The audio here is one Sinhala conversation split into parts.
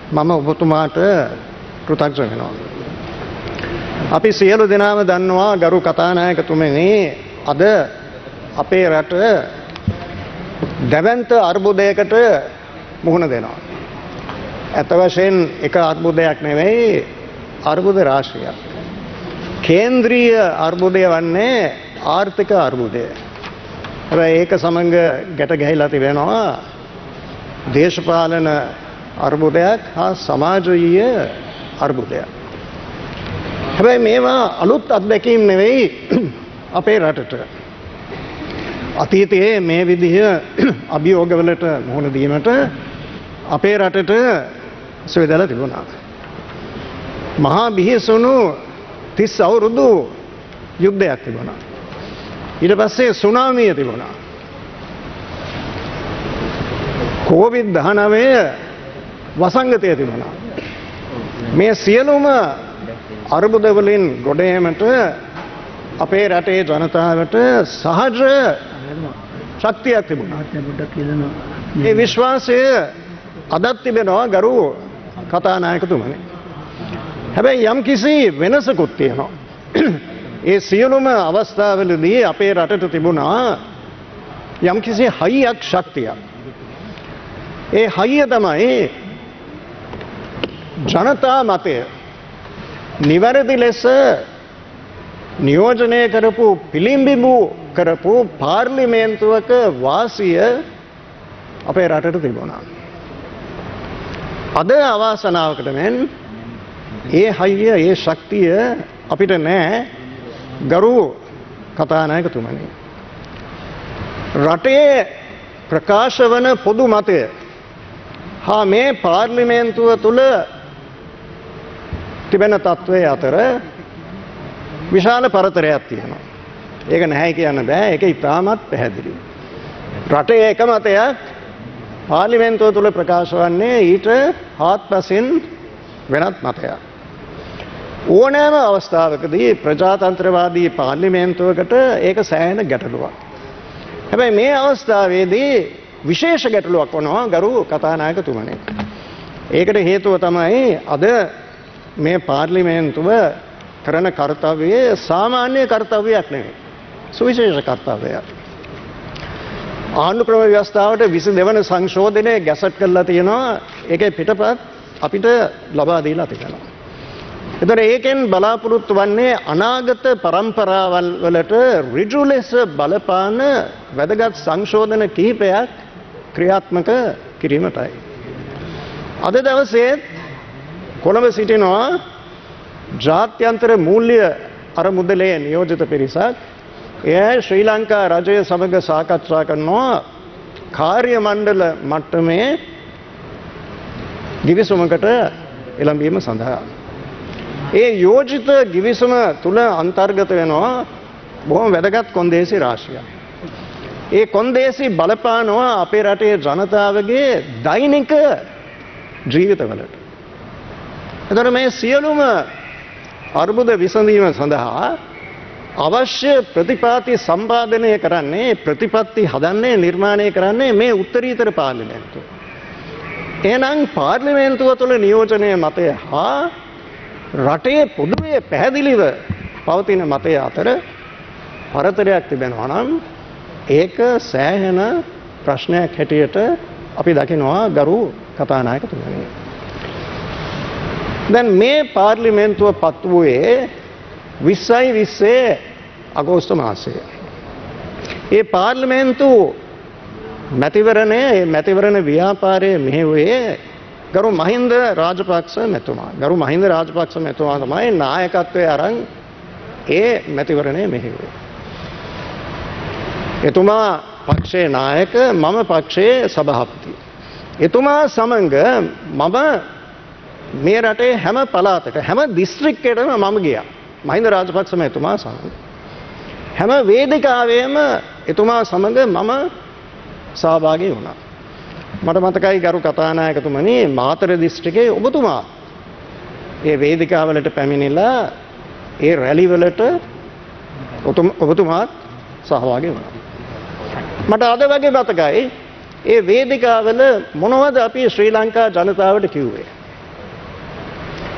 මම ඔබතුමාට කෘතඥ වෙනවා. අපි සියලු දෙනාම දන්නවා ගරු කතානායකතුමනි අද අපේ රට දැවැන්ත අර්බුදයකට මුහුණ දෙනවා. ඇත්ත වශයෙන් එක අර්බුදයක් නෙවෙයි අර්බුද රාශියක්. කේන්ද්‍රීය අර්බුදය වන්නේ ආර්ථික අර්බුදය. හැබැයි ඒක සමග ගැට ගැහිලා තිබෙනවා දේශපාලන අර්බුදයක් හා සමාජීය අර්බුදයක්. හැබැයි මේවා අලුත් අත්දැකීම් නෙවෙයි අපේ රටට. අතීතයේ මේ විදිහ අභියෝගවලට මුහුණ දීමට අපේ රටට සුවදලා තිබුණා. මහා බිහිසුණු 30 අවුරුදු යුද්ධයක් තිබුණා. ඊට පස්සේ සුනාමිය තිබුණා. COVID-19 වසංගතය තිබුණා. මේ සියලුම අර්බුද වලින් ගොඩ ඒමට අපේ රටේ ජනතාවට සහජ ශක්තියක් තිබුණා. ඒ විශ්වාසය අදත් තිබෙනවා ගරු කතානායකතුමනි. හැබැයි යම් කිසි වෙනසකුත් තියෙනවා. ඒ සියලුම අවස්ථාවලදී අපේ රටට තිබුණා යම් කිසි හයියක් ශක්තියක්. ඒ හයිය තමයි ජනතා මතය නිවැරදි ලෙස නියෝජනය කරපු පිළිඹිබු කරපු පාර්ලිමේන්තුවක වාසිය අපේ රටට තිබුණා. අද අවාසනාවකට මෙන් ඒ හයිය ඒ ශක්තිය අපිට නැහැ ගරු කතානායකතුමනි. රටේ ප්‍රකාශ වන පොදු මතය හා මේ පාර්ලිමේන්තුව තුළ තිබෙන තත්ත්වය අතර විශාල පරතරයක් තියෙනවා. ඒක නැහැ කියන්න බෑ. ඒක ඉතාමත් පැහැදිලි. රටේ එක මතයක් පාර්ලිමේන්තුව තුළ ප්‍රකාශ වන්නේ ඊට හාත්පසින් වෙනත් මතයක්. ඕනෑම අවස්ථාවකදී ප්‍රජාතන්ත්‍රවාදී පාර්ලිමේන්තුවකට ඒක සෑහෙන ගැටලුවක්. හැබැයි මේ අවස්ථාවේදී විශේෂ ගැටලුවක් වනවා ගරු කතානායකතුමනි. ඒකට හේතුව තමයි අද මේ පාර්ලිමේන්තුව කරන කර්තව්‍යය සාමාන්‍ය කර්තව්‍යයක් නෙවෙයි. සුවිශේෂ කර්තව්‍යයක්. ආණ්ඩු ක්‍රම ව්‍යවස්ථාවට 22 වන සංශෝධනය ගැසට් කරලා තියෙනවා. ඒකේ පිටපත් අපිට ලබා දීලා තිබෙනවා. එතකොට ඒකෙන් බලාපොරොත්තු වන්නේ අනාගත પરම්පරාවල් වලට ඍජු ලෙස බලපාන වැදගත් සංශෝධන කිහිපයක් ක්‍රියාත්මක කිරීමටයි. අද දවසේ කොළඹ සිටිනවා ජාත්‍යන්තර මූල්‍ය අරමුදලේ නියෝජිත පිරිසක්. එය ශ්‍රී ලංකා රජය සමග සාකච්ඡා කරනවා කාර්ය මණ්ඩල මට්ටමේ ගිවිසුමකට එළඹීම සඳහා. ඒ යෝජිත ගිවිසුම තුල අන්තර්ගත වෙනවා බොහොම වැදගත් කොන්දේසි රාශියක්. ඒ කොන්දේසි බලපානවා අපේ රටේ ජනතාවගේ දෛනික ජීවිතවලට. එතකොට මේ සියලුම අර්බුද විසඳීම සඳහා අවශ්‍ය ප්‍රතිපාති සම්පාදනය කරන්නේ ප්‍රතිපත්ති හදන්නේ නිර්මාණය කරන්නේ මේ උත්තරීතර පාර්ලිමේන්තුව. එහෙනම් පාර්ලිමේන්තුව තුළ නියෝජනය මතය හා රටේ පොදුවේ පැහැදිලිව පවතින මතය අතර පරතරයක් තිබෙනවා නම් ඒක සෑහෙන ප්‍රශ්නයක් හැටියට අපි දකිනවා ගරු කතානායකතුමනි. දැන් මේ පාර්ලිමේන්තුව පත් වූයේ 2020 අගෝස්තු මාසයේ. ඒ පාර්ලිමේන්තු මැතිවරණ ව්‍යාපාරයේ මෙහෙයුවේ ගරු මහින්ද රාජපක්ෂ මැතිතුමා. ගරු මහින්ද රාජපක්ෂ මැතිතුමා තමයි නායකත්වයේ අරන් ඒ මැතිවරණය මෙහෙයුවේ. එතුමා පක්ෂයේ නායක, මම පක්ෂයේ සභාපති. එතුමා සමග මම මේ රටේ හැම පළාතක හැම දිස්ත්‍රික්කයකටම මම ගියා. මහින්ද රාජපක්ෂ මැතිතුමා සමග හැම වේදිකාවෙම එතුමා සමග මම සහභාගී වුණා. මට මතකයි ගරු කතානායකතුමනි මාතර දිස්ත්‍රික්කයේ ඔබතුමා ඒ වේදිකාවලට පැමිණිලා ඒ රැලි වලට ඔබතුමාත් සහභාගී වුණා. මට අද වගේ මතකයි ඒ වේදිකාවල මොනවද අපි ශ්‍රී ලංකා ජනතාවට කිව්වේ.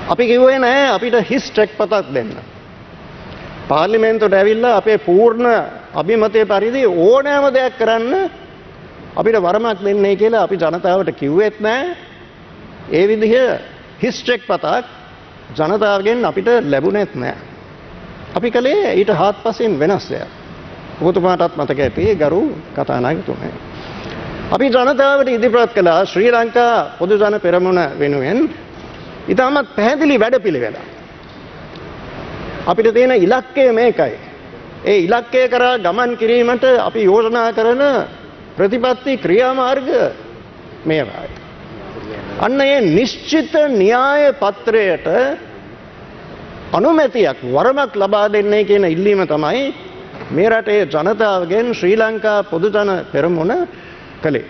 අපි කිව්වේ නෑ අපිට හිස් ට්‍රෙක් පතක් දෙන්න. පාර්ලිමේන්තුවට ඇවිල්ලා අපේ පූර්ණ අභිමතය පරිදි ඕනෑම දෙයක් කරන්න අපිට වරමක් දෙන්නේ කියලා අපි ජනතාවට කිව්වෙත් නෑ. ඒ විදිහ හිස් ට්‍රෙක් පතක් ජනතාවගෙන් අපිට ලැබුණෙත් නෑ. අපි කලේ ඊට හාත්පසින් වෙනස් දෙයක්. ඔබතුමාටත් මතක ඇති ගරු කතානායකතුමනි. අපි ජනතාවට ඉදිරිපත් කළා ශ්‍රී ලංකා පොදු ජන පෙරමුණ වෙනුවෙන් ඉතාමත් පැහැදිලි වැඩපිළිවෙලක්. අපිට තියෙන ඉලක්කය මේකයි. ඒ ඉලක්කය කරා ගමන් කිරීමට අපි යෝජනා කරන ප්‍රතිපත්ති ක්‍රියාමාර්ග මේවායි. අන්න ඒ නිශ්චිත න්‍යාය පත්‍රයට අනුමැතියක් වරමක් ලබා දෙන්නේ කියන ඉල්ලීම තමයි මේ රටේ ජනතාවගෙන් ශ්‍රී ලංකා පොදු ජන පෙරමුණ කළේ.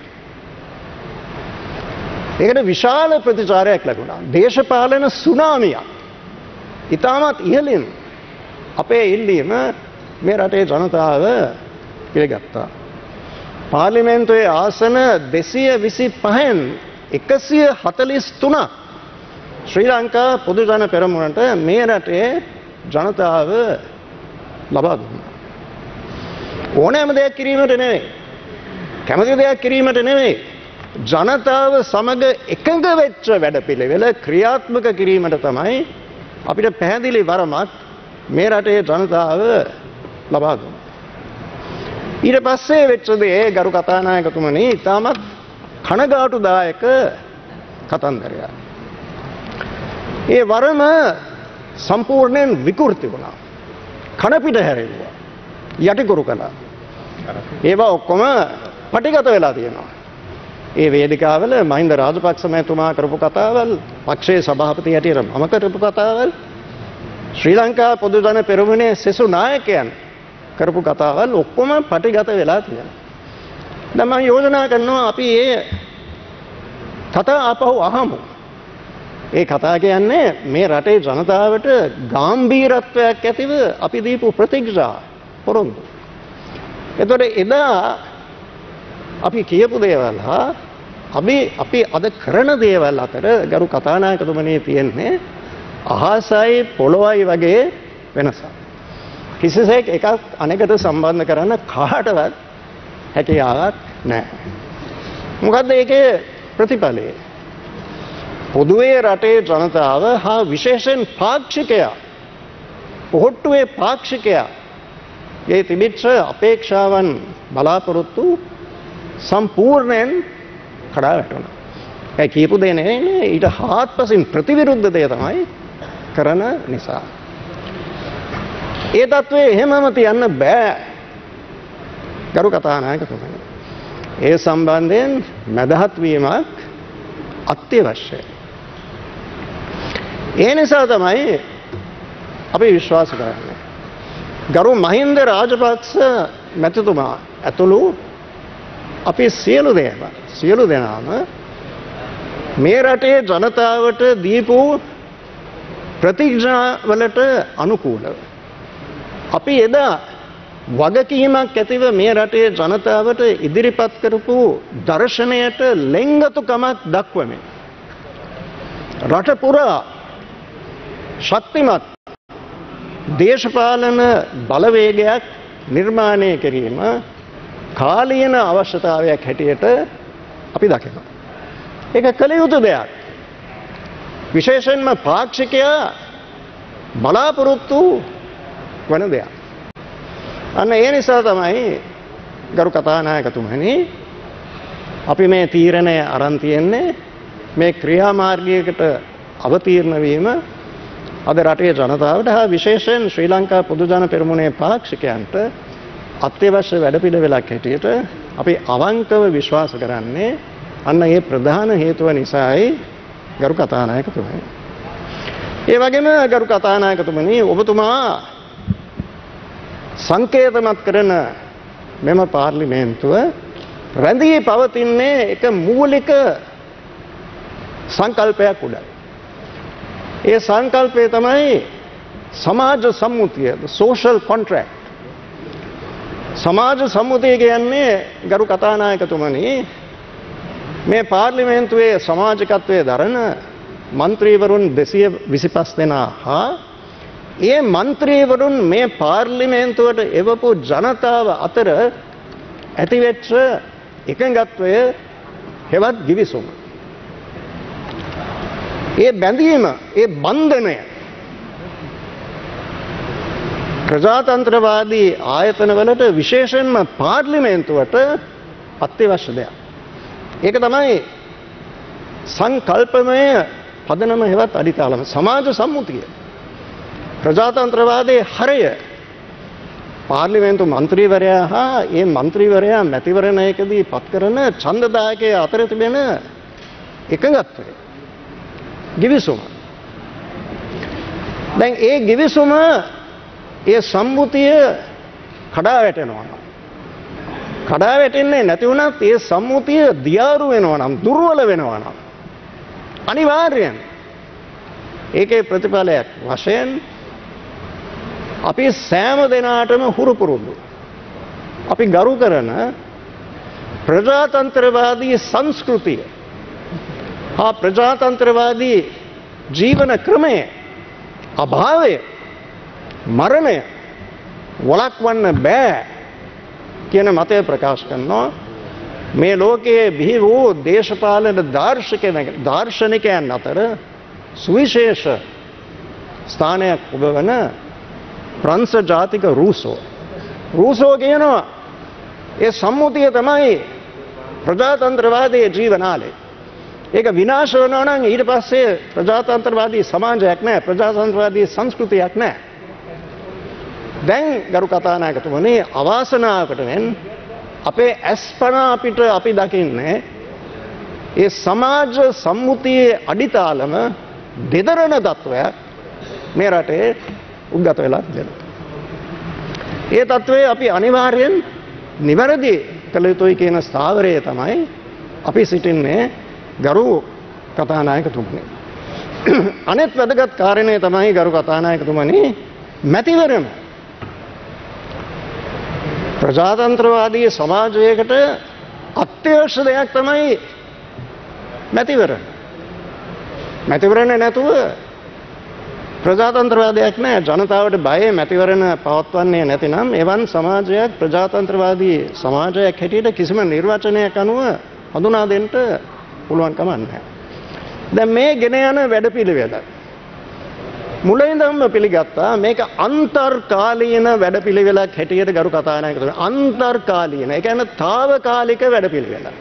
ඒකට විශාල ප්‍රතිචාරයක් ලැබුණා. දේශපාලන සුනාමියක්. ඉතාමත් ඉහළින් අපේ ඉල්ලීම මේ රටේ ජනතාව පිළිගත්තා. පාර්ලිමේන්තුවේ ආසන 225න් 143ක් ශ්‍රී ලංකා පොදු ජන පෙරමුණට මේ රටේ ජනතාව ලබා දුන්නා. ඕනෑම දෙයක් කිරීමට නෙවෙයි. කැමති දෙයක් කිරීමට නෙවෙයි. ජනතාව සමග එකඟ වෙච්ච වැඩපිළිවෙල ක්‍රියාත්මක කිරීමට තමයි අපිට පැහැදිලි වරමක් මේ රටේ ජනතාව ලබා දුන්නා. ඊට පස්සේ වෙච්ච දේ ගරු කතානායකතුමනි ඉතාමත් කනගාටුදායක කතන්දරයක්. ඒ වරම සම්පූර්ණයෙන් විකෘති වුණා. කන පිට හැරෙව්වා. යටිකුරු කළා. ඒවා ඔක්කොම පටිගත වෙලා තියෙනවා. ඒ වේදිකාවල මහින්ද රාජපක්ෂ මහතුමා කරපු කතාවල්, පක්ෂයේ සභාපති හැටියට මම කරපු කතාවල්, ශ්‍රී ලංකා පොදු ජන පෙරමුණේ සෙසු නායකයන් කරපු කතාවල් ඔක්කොම පටිගත වෙලා තියෙනවා. දැන් මම යෝජනා කරනවා අපි මේ කතා ආපහු අහමු. ඒ කතා කියන්නේ මේ රටේ ජනතාවට ගැඹීරත්වයක් ඇතිව අපි දීපු ප්‍රතික්‍රියා පොරොන්දු. එතකොට එදා අපි කියපු දේවල් හා අපි අද කරන දේවල් අතර ගරු කතානායකතුමනි තියෙන්නේ අහසයි පොළොවයි වගේ වෙනසක්. කිසිසේත් එකක් අනෙකට සම්බන්ධ කරන්න කාටවත් හැකියාවක් නැහැ. මොකද්ද ඒකේ ප්‍රතිඵලය? පොදුවේ රටේ ජනතාව හා විශේෂයෙන් පාක්ෂිකයා, පොහොට්ටුවේ පාක්ෂිකයා ඒ තිබිච්ච අපේක්ෂාවන් බලාපොරොත්තු සම්පූර්ණයෙන් කඩා වැටුණා. ඒ කියපු දේ නෙවෙයි, ඊට හාත්පසින් ප්‍රතිවිරුද්ධ දේ තමයි කරන නිසා. ඒ තත්ත්වයේ එහෙමම තියන්න බෑ. ගරු කතානායකතුමනි. ඒ සම්බන්ධයෙන් මැදහත් වීමක් අත්‍යවශ්‍යයි. ඒ නිසා තමයි අපි විශ්වාස කරන්නේ. ගරු මහින්ද රාජපක්ෂ මැතිතුමා ඇතුළු අපි සියලු දෙනාම මේ රටේ ජනතාවට දීපු ප්‍රතිඥාවලට අනුකූලව අපි එදා වගකීමක් ඇතිව මේ රටේ ජනතාවට ඉදිරිපත් කරපු දර්ශනයට ලෙන්ගතුකමක් දක්වමින් රට පුරා ශක්තිමත් දේශපාලන බලවේගයක් නිර්මාණය කිරීම කාලීන අවශ්‍යතාවයක් හැටියට අපි දකිනවා. ඒක කළ යුතු දෙයක්. විශේෂයෙන්ම පාක්ෂිකයා බලාපොරොත්තු වන දෙයක්. අන්න ඒ නිසා තමයි ගරු කතානායකතුමනි අපි මේ තීරණය අරන් තියෙන්නේ මේ ක්‍රියාමාර්ගයකට අවතීර්ණ වීම අද රටේ ජනතාවට හා විශේෂයෙන් ශ්‍රී ලංකා පොදු ජන පෙරමුණේ පාක්ෂිකයන්ට අත්‍යවශ්‍ය වැඩපිළිවෙලක් හැටියට අපි අවංකව විශ්වාස කරන්නේ අන්න ඒ ප්‍රධාන හේතුව නිසායි ගරු කතානායකතුමනි. ඒ වගේම ගරු කතානායකතුමනි ඔබතුමා සංකේතමත් කරන මෙම පාර්ලිමේන්තුව රැඳී පවතින්නේ එක මූලික සංකල්පයක් උඩයි. ඒ සංකල්පය තමයි සමාජ සම්මුතිය, social contract. සමාජ සම්මුතිය කියන්නේ ගරු කතානායකතුමනි මේ පාර්ලිමේන්තුවේ සමාජිකත්වයේ දරන മന്ത്രിවරුන් 225 දෙනා හා ඒ മന്ത്രിවරුන් මේ පාර්ලිමේන්තුවට එවපු ජනතාව අතර ඇතිවෙච්ච එකඟත්වය හෙවත් givisum ඒ බැඳීම ඒ බන්ධනය ප්‍රජාතන්ත්‍රවාදී ආයතනවලට විශේෂයෙන්ම පාර්ලිමේන්තුවට අත්‍යවශ්‍ය දෙයක්. ඒක තමයි සංකල්පමය පදනම හෙවත් අඩිතාලම සමාජ සම්මුතිය. ප්‍රජාතන්ත්‍රවාදයේ හරය පාර්ලිමේන්තු මන්ත්‍රීවරයා හා ඒ මන්ත්‍රීවරයා මැතිවරණයකදී පත් කරන ඡන්දදායකය අතර තිබෙන එකඟත්වය. givisum. දැන් ඒ givisum ඒ සම්මුතිය කඩා වැටෙනවා. කඩා වැටෙන්නේ නැති වුණත් ඒ සම්මුතිය දියාරු වෙනවා නම් දුර්වල වෙනවා නම් අනිවාර්යෙන් ඒකේ ප්‍රතිඵලයක් වශයෙන් අපි සෑම දිනාටම හුරු පුරුදු අපි ගරු කරන ප්‍රජාතන්ත්‍රවාදී සංස්කෘතිය හා ප්‍රජාතන්ත්‍රවාදී ජීවන ක්‍රමය අභාවය මරණය වළක්වන්න බෑ කියන මතය ප්‍රකාශ කරනවා. මේ ලෝකයේ බිහි වූ දේශපාලන දාර්ශනිකයන් අතර සුවිශේෂ ස්ථානයක් ඔබවන ප්‍රංශ ජාතික රූසෝ කියනවා ඒ සම්මුතිය තමයි ප්‍රජාතන්ත්‍රවාදී ජීවනාලය. ඒක විනාශ වෙනවා නම් ඊට පස්සේ ප්‍රජාතන්ත්‍රවාදී සමාජයක් නැහැ, ප්‍රජාතන්ත්‍රවාදී සංස්කෘතියක් නැහැ. දැන් ගරු කතානායකතුමනි අවාසනාවකට වෙන අපේ අස්පනා අපිට අපි දකින්නේ ඒ සමාජ සම්මුතියේ අඩිතාලම දෙදරන තත්වයක් මේ රටේ උද්ගත වෙලා තියෙනවා. ඒ තත්වයේ අපි අනිවාර්යෙන් නිවැරදි කළ යුතුයි කියන ස්ථාවරය තමයි අපි සිටින්නේ ගරු කතානායකතුමනි. අනෙත් වැදගත් කාරණය තමයි ගරු කතානායකතුමනි මැතිවරණ ප්‍රජාතන්ත්‍රවාදී සමාජයකට අත්‍යවශ්‍ය දෙයක් තමයි මැතිවරණ. මැතිවරණ නැතුව ප්‍රජාතන්ත්‍රවාදයක් නැහැ. ජනතාවට බය මැතිවරණ පවත්වන්නේ නැතිනම් එවන් සමාජයක් ප්‍රජාතන්ත්‍රවාදී සමාජයක් හැටියට කිසිම නිර්වචනයක් අනුව හඳුනා දෙන්න පුළුවන් කමක් නැහැ. දැන් මේ ගෙන යන වැඩපිළිවෙල මුලින්දම පිළිගත්තා මේක අන්තර්කාලීන වැඩපිළිවෙලක් හැටියට ගරු කතානායකතුමනි. අන්තර්කාලීන ඒ කියන්නේ తాවකාලික වැඩපිළිවෙලක්.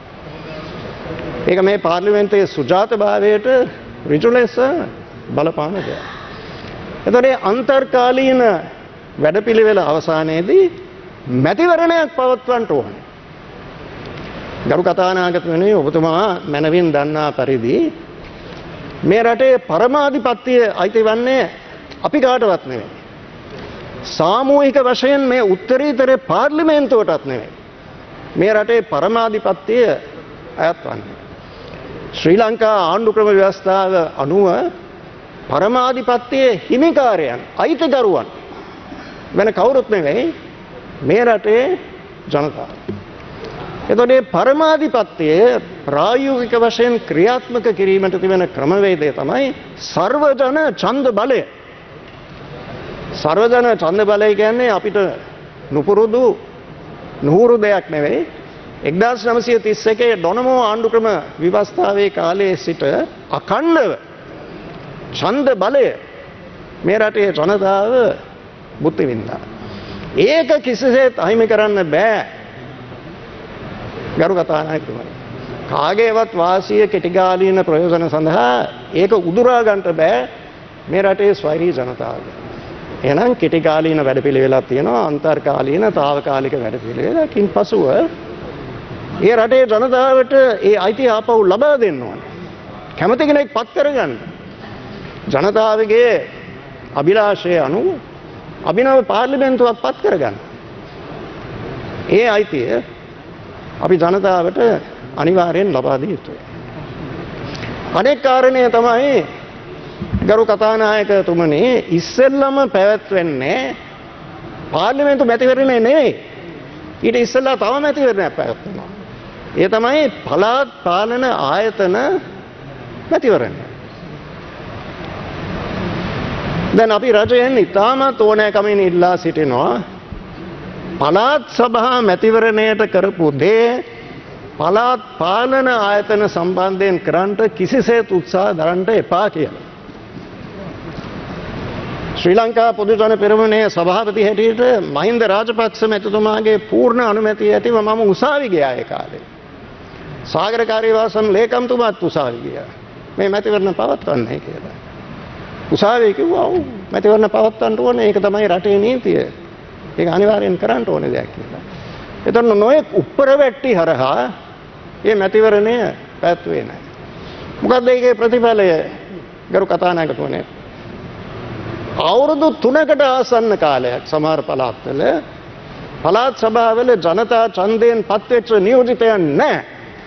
ඒක මේ පාර්ලිමේන්තුවේ සුජාතභාවයට ඍජු ලෙස බලපාන දෙයක්. එතකොට අන්තර්කාලීන වැඩපිළිවෙල අවසානයේදී මැතිවරණයක් පවත්වන්න ඕනේ. ගරු කතානායකතුමනි ඔබතුමා මනවින් දන්නා පරිදි මේ රටේ පරමාධිපත්‍යය අයිති වන්නේ අපි කාටවත් නෙවෙයි. සාමූහික වශයෙන් මේ උත්තරීතර පාර්ලිමේන්තුවටත් නෙවෙයි. මේ රටේ පරමාධිපත්‍යය අයත් වන්නේ ශ්‍රී ලංකා ආණ්ඩු ක්‍රම ව්‍යවස්ථාව අනුව පරමාධිපත්‍යයේ හිමිකාරයන් අයිතිකරුවන් වෙන කවුරුත් නෙවෙයි මේ රටේ ජනතාව. එතකොට මේ පරමාධිපත්‍යය ප්‍රායෝගික වශයෙන් ක්‍රියාත්මක කිරීමට තිබෙන ක්‍රමවේදය තමයි සර්වජන ඡන්ද බලය. සර්වජන ඡන්ද බලය කියන්නේ අපිට නුපුරුදු නුහුරු දෙයක් නෙවෙයි. 1931 ඩොනමෝ ආණ්ඩු ක්‍රම ව්‍යවස්ථාවේ කාලයේ සිට අඛණ්ඩව ඡන්ද බලය මේ රටේ ජනතාව බුද්ධ විඳා. ඒක කිසිසේත් අහිමි කරන්න බෑ. ගරු කතානායකතුමනි කාගේවත් වාසිය කෙටිකාලීන ප්‍රයෝජන සඳහා ඒක උදුරා ගන්නට බෑ මේ රටේ ස්වෛරී ජනතාවගේ. එහෙනම් කෙටිකාලීන වැඩපිළිවෙලක් තියෙනවා අන්තර්කාලීන తాවකාලික වැඩපිළිවෙලකින් පසුව ඒ රටේ ජනතාවට ඒ අයිතිය ආපහු ලබා දෙන්න ඕනේ. කැමති කෙනෙක් පත් කරගන්න. ජනතාවගේ අභිලාෂය අනුව අභිනව පාර්ලිමේන්තුවක් පත් කරගන්න. ඒ අයිතිය අපි ජනතාවට අනිවාර්යෙන් ලබා දිය යුතුයි. අනෙක් කාරණය තමයි ගරු කතානායකතුමනි ඉස්සෙල්ලම පැවැත්වෙන්නේ පාර්ලිමේන්තු මැතිවරණය නෙවෙයි. ඊට ඉස්සෙල්ලා තව මැතිවරණයක් පැවැත්වෙනවා. ඒ තමයි පළාත් පාලන ආයතන මැතිවරණය. දැන් අපි රජයෙන් ඉතාමත් ඕනෑකමින් ඉල්ලා සිටිනවා පළාත් සභා මැතිවරණයට කරපු දේ පළාත් පාලන ආයතන සම්බන්ධයෙන් කරන්නට කිසිසේත් උත්සාහ දරන්න එපා කියලා. ශ්‍රී ලංකා පොදු ජන පෙරමුණේ සභාපති හැටියට මහින්ද රාජපක්ෂ මැතිතුමාගේ පූර්ණ අනුමැතිය ඇතිව මම උසාවි ගියා ඒ කාලේ. සාගර කාර්යවාසම් ලේකම්තුමාත් උසාවි ගියා. මේ මැතිවරණ පවත්වන්නේ කියලා. උසාවියේ කිව්වා ඔව් මැතිවරණ පවත්වන්න ඕනේ ඒක තමයි රටේ නීතිය. ඒක අනිවාර්යෙන් කරන්න ඕනේ දෙයක් කියලා. එතන නොයෙක් උප්පරවැට්ටි හරහා මේ මැතිවරණය පැවැත්වුවේ නැහැ. මොකද ඒකේ ප්‍රතිඵලය ගරු කතානායකතුමනි අවුරුදු 3කට ආසන්න කාලයක් සමහර පළාත්වල පළාත් සභාවල ජනතා ඡන්දයෙන් පත්වෙච්ච නියෝජිතයන් නැහැ.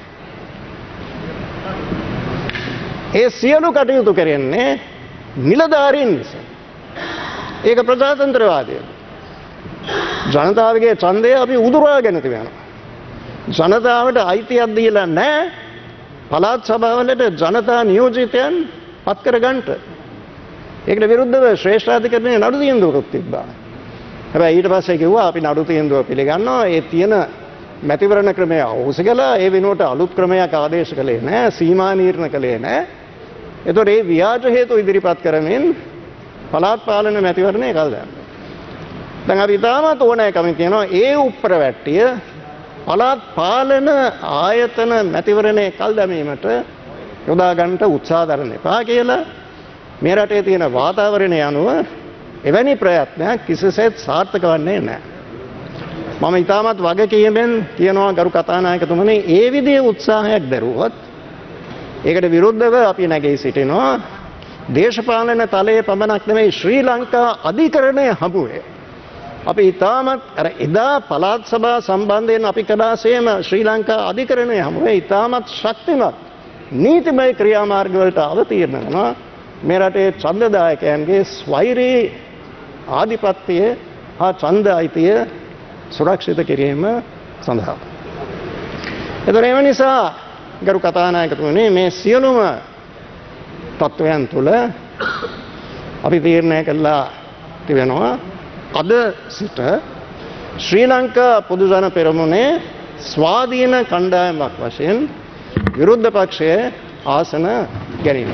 ඒ සියලු කටයුතු කරන්නේ නිලධාරීන් විසින්. ඒක ප්‍රජාතන්ත්‍රවාදය. ජනතාවගේ ඡන්දය අපි උදුරාගෙන තිබෙනවා. ජනතාවට අයිතියක් දීලා නැහැ පළාත් සභාවලට ජනතා නියෝජිතයන් පත් කරගන්නට. ඒකට විරුද්ධව ශ්‍රේෂ්ඨාධිකරණයේ නඩු තීන්දුවකුත් තිබ්බා. හැබැයි ඊට පස්සේ කිව්වා අපි නඩු තීන්දුව පිළිගන්නවා. ඒ තියෙන මැතිවරණ ක්‍රමය අවශ්‍ය කළා. ඒ වෙනුවට අලුත් ක්‍රමයක් ආදේශ කළේ නැහැ. සීමා නිර්ණය කළේ නැහැ. ඒතකොට මේ ව්‍යාජ හේතු ඉදිරිපත් කරමින් පළාත් පාලන මැතිවරණය කල් දැම්මා. දැන් අපි තාමත් ඕනෑකමින් කියනවා ඒ උප්පරවැට්ටිය පළාත් පාලන ආයතන මැතිවරණයේ කල් දැමීමට යොදා ගන්නට උත්සාහ දරන්න එපා කියලා මේ රටේ තියෙන වාතාවරණය අනුව එවැනි ප්‍රයත්නයක් කිසිසේත් සාර්ථක වන්නේ නැහැ. මම ඊටමත් වගකීමෙන් කියනවා ගරු කතානායකතුමනි ඒ විදිහේ උත්සාහයක් දරුවොත් ඒකට විරුද්ධව අපි නැගී සිටිනවා දේශපාලන තලයේ පමණක් නෙමෙයි ශ්‍රී ලංකා අධිකරණය හමුවේ. අපි ඊටමත් අර එදා පළාත් සභා සම්බන්ධයෙන් අපි කළාසේම ශ්‍රී ලංකා අධිකරණය හමුවේ ඊටමත් ශක්තිමත් නීතිමය ක්‍රියාමාර්ග වලට අවතීර්ණ වෙනවා මේ රටේ ඡන්දදායකයන්ගේ ස්වෛරී ආධිපත්‍යය හා ඡන්ද අයිතිය සුරක්ෂිත කිරීම සඳහා. එතකොට ඒ නිසා ගරු කතානායකතුමනි මේ සියලුම තත්වයන් තුළ අපි තීරණය කළා තිබෙනවා අද සිට ශ්‍රී ලංකා පොදු ජන පෙරමුණේ ස්වාධීන කණ්ඩායමක් වශයෙන් විරුද්ධ පක්ෂයේ ආසන ගැනීම.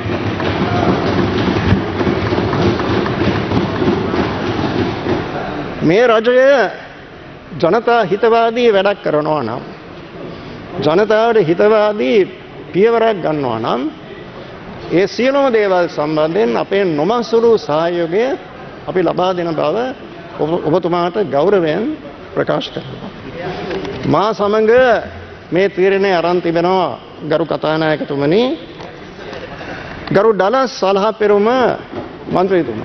මේ රජය ජනතා හිතවාදී වැඩක් කරනවා නම් ජනතාවට හිතවාදී පියවරක් ගන්නවා නම් ඒ සියලුම දේවල් සම්බන්ධයෙන් අපේ නොමසුරු සහයෝගය අපි ලබා දෙන බව ඔබතුමාට ගෞරවයෙන් ප්‍රකාශ කරනවා. මා සමග මේ තීරණය අරන් තිබෙනවා ගරු කතානායකතුමනි ගරු ඩලස් සලහපෙරුම මන්ත්‍රීතුමා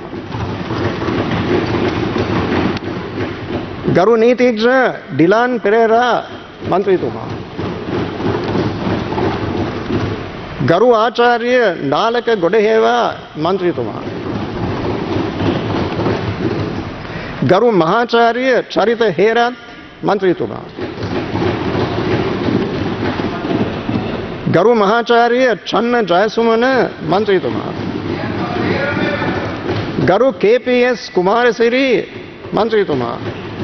ගරු නීතිඥ ඩිලාන් පෙරේරා මන්ත්‍රීතුමා ගරු ආචාර්ය නාලක ගොඩහේවා මන්ත්‍රීතුමා ගරු මහාචාර්ය චරිත හේරත් මන්ත්‍රීතුමා ගරු මහාචාර්ය චන්න ජයසුමන මන්ත්‍රීතුමා ගරු KPS කුමාරසිරි මන්ත්‍රීතුමා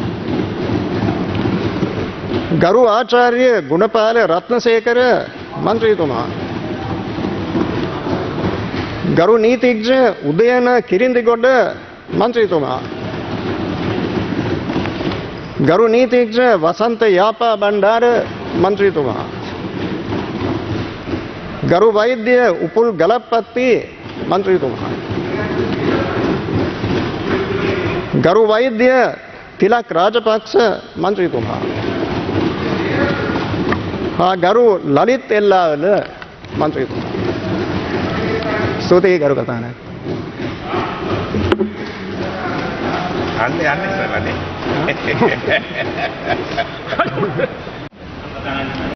ගරු ආචාර්ය ගුණපාල රත්නසේකර මන්ත්‍රීතුමා ගරු නීතිඥ උදයන කිරින්දිගොඩ මන්ත්‍රීතුමා ගරු නීතිඥ වසන්ත යාපා බණ්ඩාර මන්ත්‍රීතුමා ගරු වෛද්‍ය උපුල් ගලප්පත්ති මන්ත්‍රීතුමා ගරු වෛද්‍ය තිලක් රාජපක්ෂ මන්ත්‍රීතුමා හා ගරු ලලිත් එල්ලාවල මන්ත්‍රීතුමා ස්තුතියි ගරු කතානායක යන්නේ ඉස්සරහනේ